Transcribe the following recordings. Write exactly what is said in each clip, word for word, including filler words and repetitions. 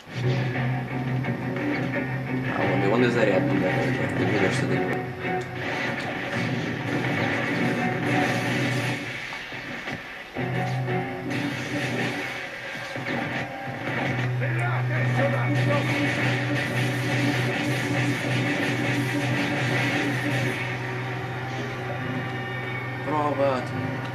А вон и он и зарядный, да, ты берешься до него. Провод.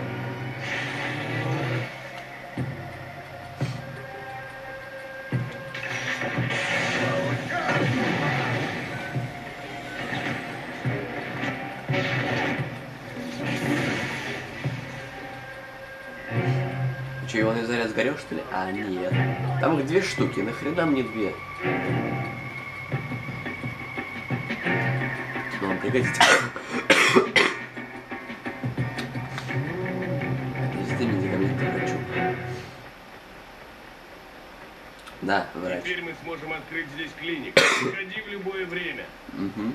Че, его заряд сгорел, что ли? А, нет. Там их две штуки, нахрена мне две? Ну, вам пригодится. Везде медикаменты врачу. Да, врач. Теперь мы сможем открыть здесь клинику. Приходи в любое время. Угу.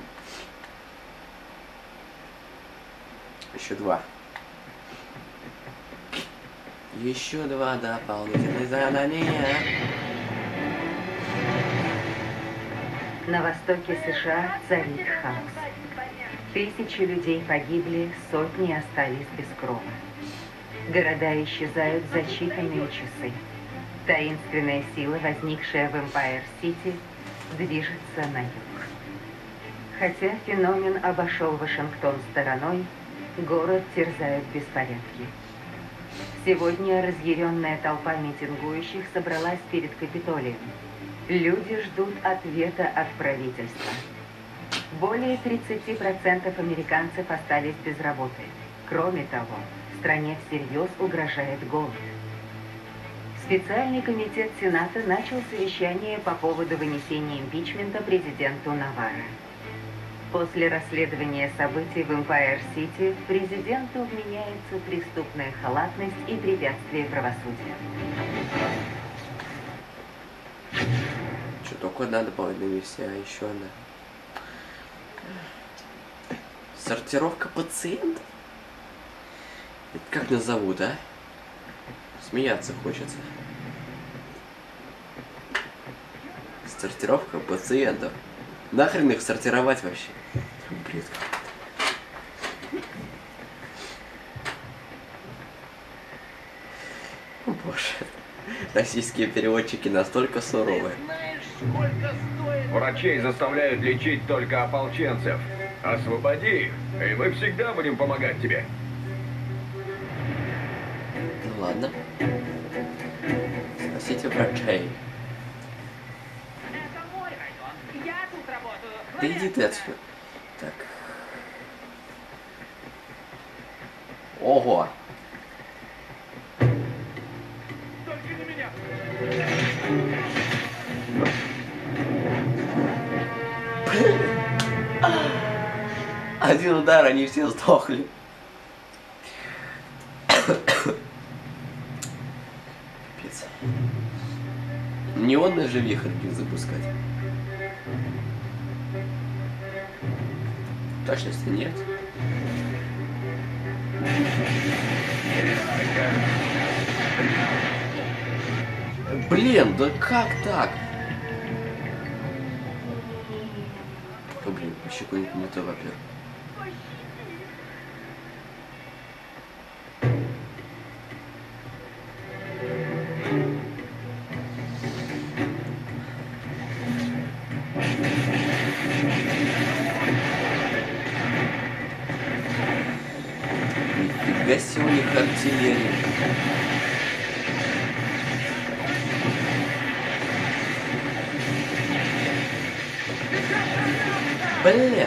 Еще два. Еще два дополнительных задания. На востоке США царит хаос. Тысячи людей погибли, сотни остались без крова. Города исчезают за считанные часы. Таинственная сила, возникшая в Эмпайр-Сити, движется на юг. Хотя феномен обошел Вашингтон стороной, город терзают беспорядки. Сегодня разъяренная толпа митингующих собралась перед Капитолием. Люди ждут ответа от правительства. Более тридцати процентов американцев остались без работы. Кроме того, стране всерьез угрожает голод. Специальный комитет Сената начал совещание по поводу вынесения импичмента президенту Наварро. После расследования событий в Эмпайр-Сити президенту вменяется преступная халатность и препятствие правосудию. Что, только одна дополнительная версия, а еще одна. Сортировка пациентов? Это как назовут, а? Смеяться хочется. Сортировка пациентов. Нахрен их сортировать вообще? Бред какой-то. О, боже. Российские переводчики настолько суровые. Врачей заставляют лечить только ополченцев. Освободи их, и мы всегда будем помогать тебе. Ну ладно. Спасите врачей. Да иди ты отсюда. Так. Ого. Только не меня. Один удар, они все сдохли. Капец. Не он даже вихрки запускать. Точности нет. Блин, да как так? О, блин, вообще какой-нибудь не то, во-первых. Нифига себе у них артиллерия. Блин.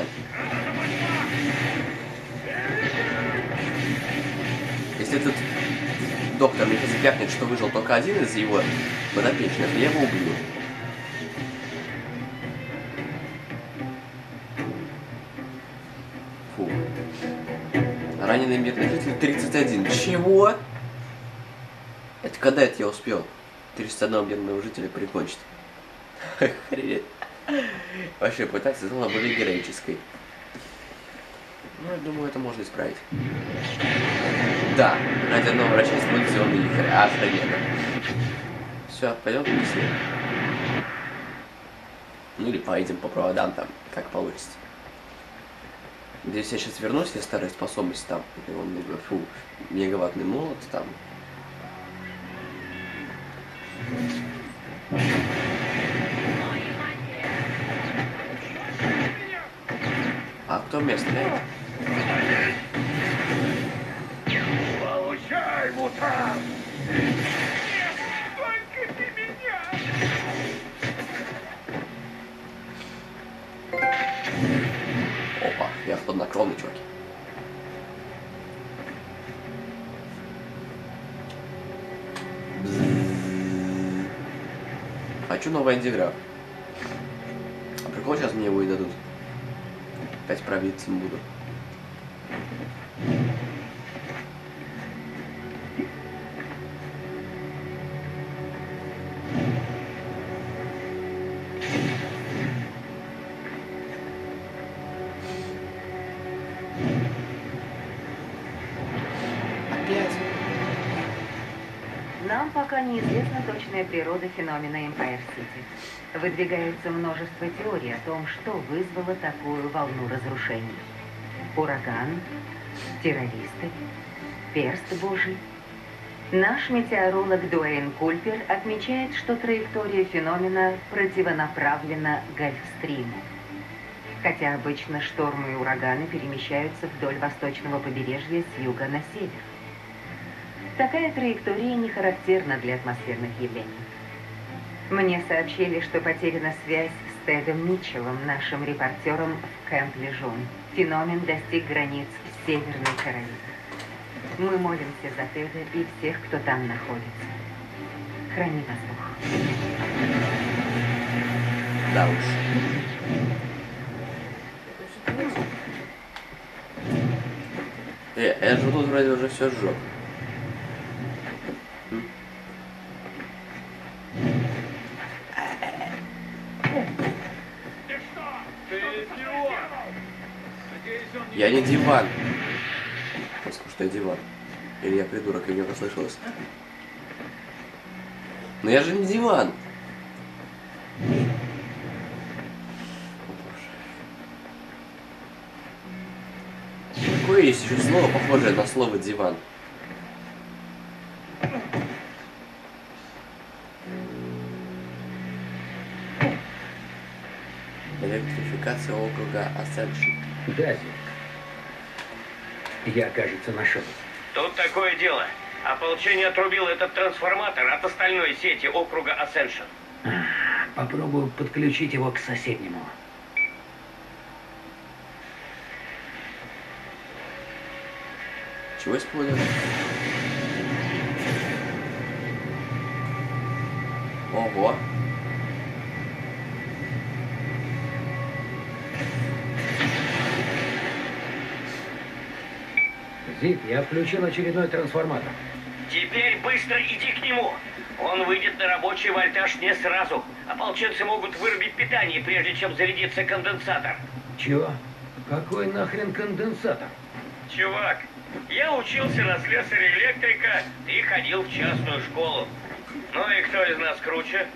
Если этот доктор мне запякнет, что выжил только один из его подопечных, я его убью. Фу. Раненый мирный житель тридцать один. Чего? Это когда это я успел? тридцать одного мирного жителя прикончить. Охренеть. Вообще пытаться была более героической. Ну, я думаю, это можно исправить. Да, ради одного врача использованный вихрь. Охрененно. Все, пойдем к Ну или поедем по проводам там, как получится. Здесь я сейчас вернусь, я старые способности там, фу, мегаваттный молот там. А кто меня стреляет? Получай, мутант! Нет, только ты меня! Опа, я хладнокровный, чуваки. Бззз. Хочу новый антиграф. А прикол, сейчас мне его и дадут. Опять провидцем буду. Нам пока неизвестна точная природа феномена Empire City. Выдвигается множество теорий о том, что вызвало такую волну разрушений. Ураган, террористы, перст Божий. Наш метеоролог Дуэйн Кульпер отмечает, что траектория феномена противонаправлена Гольфстриму. Хотя обычно штормы и ураганы перемещаются вдоль восточного побережья с юга на север. Такая траектория не характерна для атмосферных явлений. Мне сообщили, что потеряна связь с Тедом Митчеллом, нашим репортером в Кэмп-Лежон. Феномен достиг границ Северной Каролины. Мы молимся за Теда и всех, кто там находится. Храни вас Бог. Да уж. Э, я же тут вроде уже все сжег. Я не диван. Потому что я диван. Или я придурок, и мне послышалось. Но я же не диван. Какое есть еще слово, похожее на слово диван? Электрификация округа Ascension. Дази. Я, кажется, нашел. Тут такое дело. Ополчение отрубило этот трансформатор от остальной сети округа Ascension. Попробую подключить его к соседнему. Чего использовать? Ого. Зип, я включил очередной трансформатор. Теперь быстро иди к нему. Он выйдет на рабочий вольтаж не сразу. Ополченцы могут вырубить питание, прежде чем зарядится конденсатор. Чё? Какой нахрен конденсатор? Чувак, я учился на слесаря-электрика и ходил в частную школу. Ну и кто из нас круче?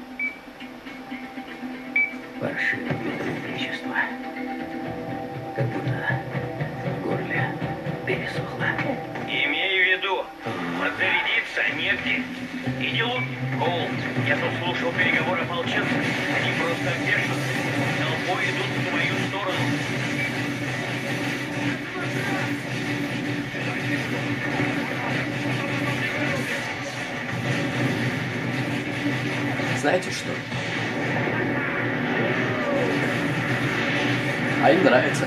Паршивое электричество. Как будто в горле пересохло. Имей в виду, подзарядиться негде. Иди лучше. Коул, я тут слушал переговоры ополченцев. Они просто обвешаны. Толпой идут в твою сторону. Знаете что? А им нравится.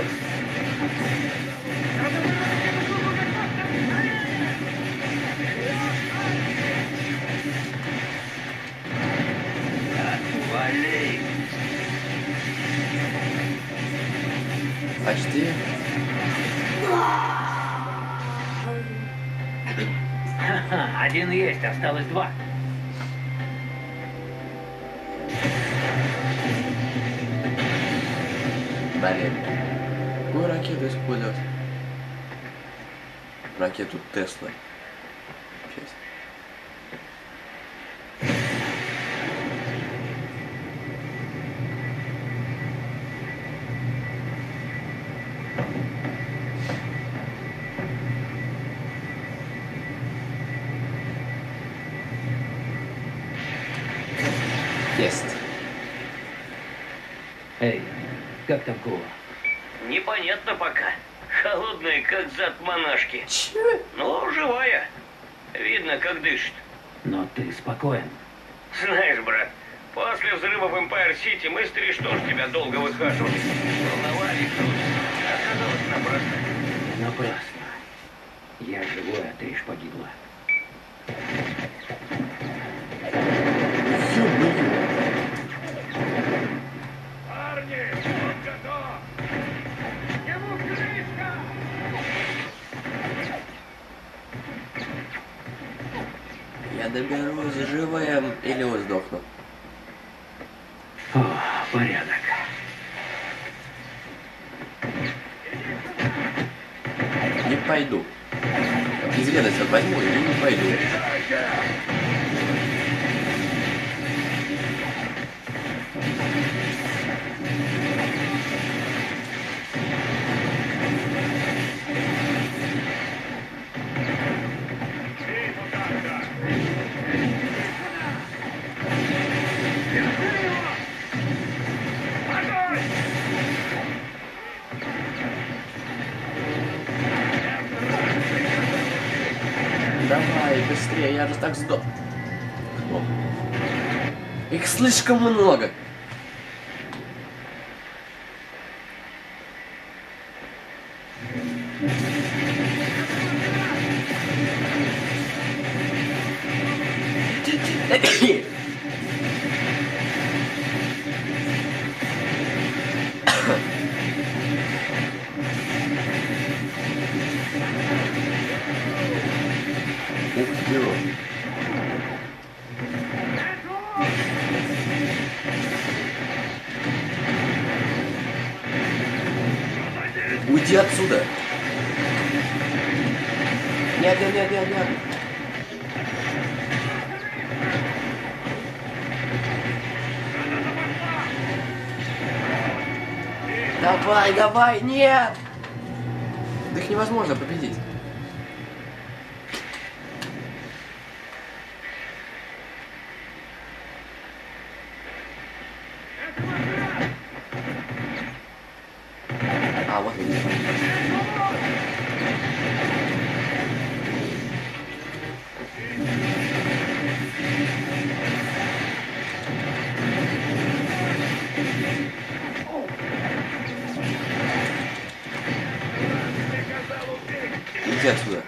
Вали! Почти. Ха-ха, один есть, осталось два. Блин. Какую ракету использовать? Ракету Тесла. Сейчас. Тест. Эй, как там Кула? Непонятно пока. Холодная, как зад монашки. Че? Но живая. Видно, как дышит. Но ты спокоен. Знаешь, брат, после взрыва в Эмпайр-Сити мы с Триш тоже тебя долго выхаживали. Волновались тут. Оказалось напрасно. Напрасно. Я живой, а Триш погибла. Парни, он готов! Ему крышка! Я доберусь живым или сдохну. О, порядок. Не пойду. Изведать вот возьму и не пойду. Давай, быстрее, я же так сдох. Их слишком много. Уйди отсюда! Нет, нет, нет, нет, нет. Давай, давай, нет! Да их невозможно победить. А, вот он. Иди отсюда.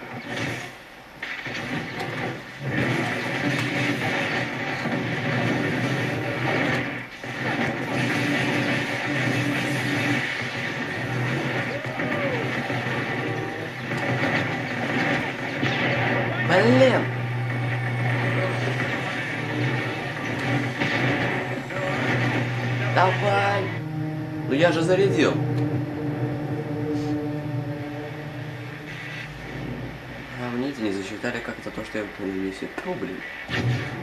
Блин! Давай! Ну я же зарядил. А мне это не засчитали, как это то, что я выполнил миссию. О, блин.